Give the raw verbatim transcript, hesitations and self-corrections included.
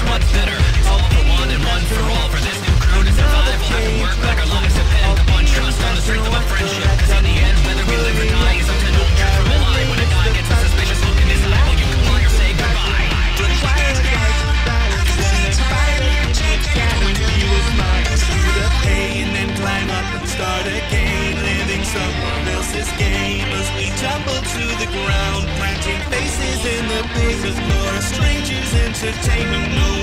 what's better. All for one and one for all. For this new crew to survive, we'll have to work back. Our lives depend upon trust on the strength of a friendship. Cause in the end, whether we live or die is up to no truth from a lie. When a guy gets a suspicious look in his eye, will you come on or say goodbye? Pain and climb up and start again, living someone else's game as we tumble to the ground, planting faces in the places for a stranger's entertainment. No